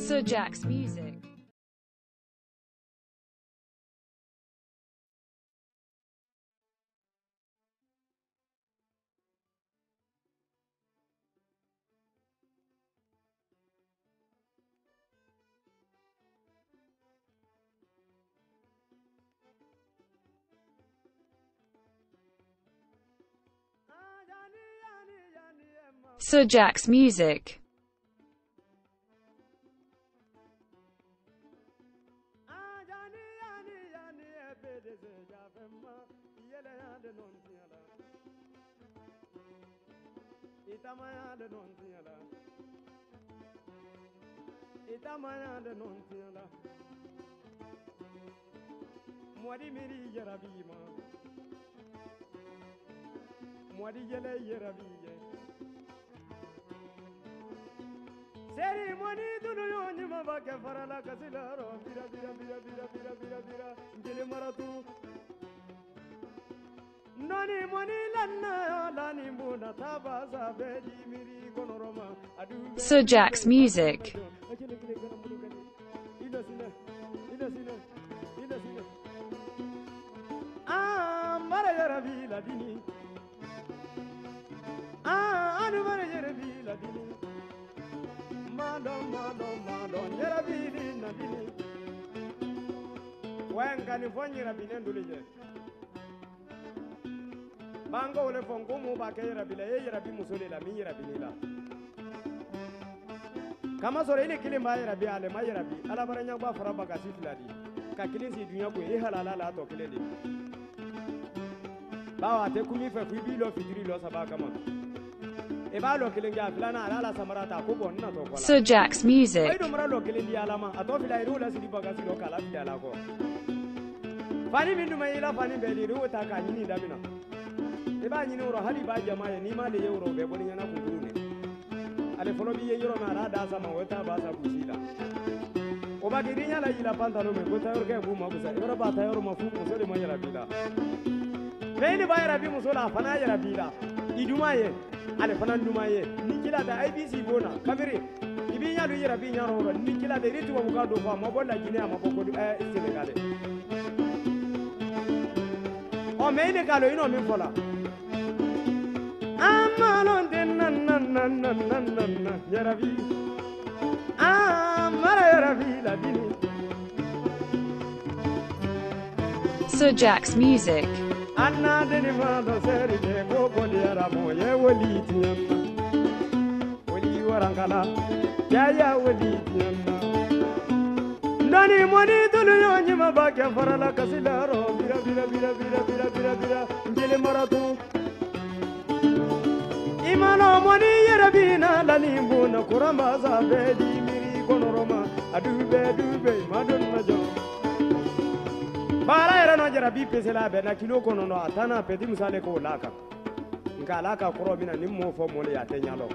Sir Jack's music. Sir Jack's music. Ceremony to know you mavaka farala casilaro, bira, Gilimaratu. Noni money lana, lani muna tabasa, vedi miri gonoroma, adu. Sir Jack's music. Ah, Marayara Villa Dini. Ah, Anu Marayara Villa Dini. Madon, Yarabini, Nadini. When California have been ended. Bango le fongomo bakera bile rabi musole la mi rabinila. Kama sore ile kile mai rabi ale mai rabi ala baranya ba fara baga sifladi. Ka kile si dunya ko e halala la to kile de. Bawa te kumi fe ku bi lo fitiri lo sabaka ma. E ba lo kile ngia flana ala samarata ko bonna to kola. Sir Jack's music. Ai do mara lo kile ndi ala ma ato fila iru la sidi baga si lo kala fi ala ko. Fani mindu mai la fani be di ru ta ka nyini dabina. Eba nyini uro hali ba jamaye ni ma le euro be boni yana ku dune ale folo bi ye euro na ra da sama weta ba sa kusila o ba girinya la ila pantalo me ko tayor ke bu ma kusa euro ba tayor ma fu ko sole ma yara bila reini ba yara bi musola fana yara bila idumaye ale fana dumaye ni kila da IBC bona kamere ibinya lu yara bi nyaro ni kila da ritu wa ka do fa ma bolla Guinea ma boko Senegal o me ne kalo ino min fola Amalon de na yarabi Amara yarabi la dini Sir Jack's music. Anna de ma do seri de go boli aramo ye woli tiyanna woli warangala ya woli tiyanna Nani moni dulu yonyi mabaka farala kasilaro bira ngile maratu Imano moni yerabina lanimbu na kuramba za bedi miri konoroma adube madon majo Bara era no jarabi pesela be na kilo konono atana pedi musale ko laka nka laka koro bina nimmo fo mole ya tenyalo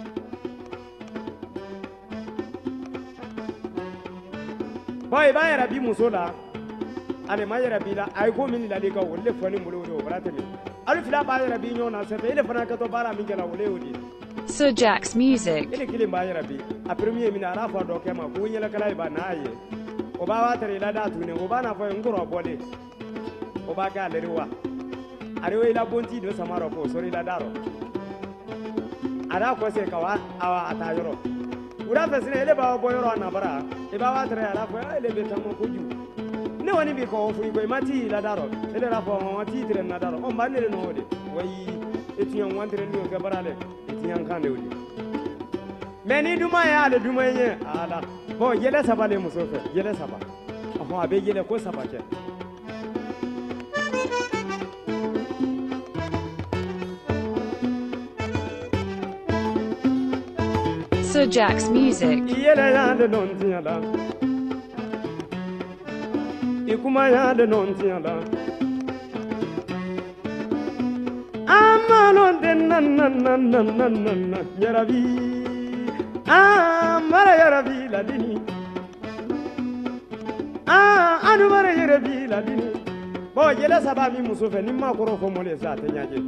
Boy ba era bi musola ale ma era bi la ay ko min la de ka wolle fani mulo do barate mi alu fila ba era bi nyona se be ile fana ka to bara mi gela wole wodi Sir Jack's music. ile kile ba era bi a premier mi na rafa do ke ma ko nyela kala ba na aye o ba wa tere la da tu ne o ba na fo ngoro bole o ba ga le riwa are we la bonti do samaro ko sori la daro ara ko se ka wa awa atayoro ura fesine ile ba boyoro na bara e ba wa tere ala fo ile be tamo ko ju ne woni bi ko fu ko mati la daro ele ra fo mati tere na daro o ba ne no de wayi etiyan wantere ndo ke barale etiyan kande wodi meni duma ya le duma ye ala bo yele sabale musofe yele saba aho abe yele ko saba ke Sir Jack's music. yele ya de non tiala ikuma ya de non tiala amalon de nan yarabi mara yarabi la dini anu mara yarabi la dini bo yele saba mi musofe ni ma koro fo mole sa te nyaje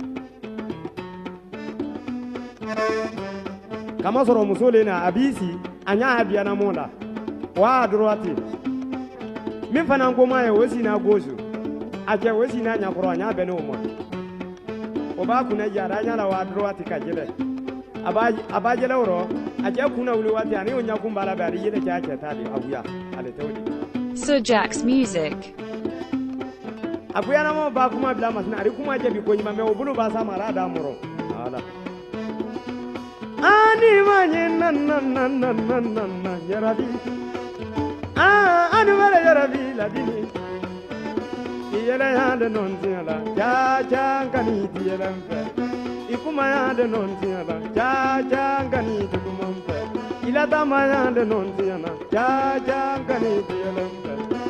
kama soro musole na abisi anya abia na mola wa droite min fana ko ma ye wosi na gozu aje wosi na nya koro nya be no mo o ba kuna jara nya la wa droite ka jele abaje lawro aje kuna wuli wati ani onya kumbala ba ri yele cha cha tali abuya ale tawdi Sir Jack's music. abuya na mo ba kuma bila masna ari kuma je bi ko nyima me obulu ba sa mara da moro ala ani manye na yarabi ani mara yarabi la dini yele ya de non tiala ja ja kani tiala mpe ikuma ya de non tiala ja ja kani tukuma mpe ila tama ya de non tiala ja ja kani tiala mpe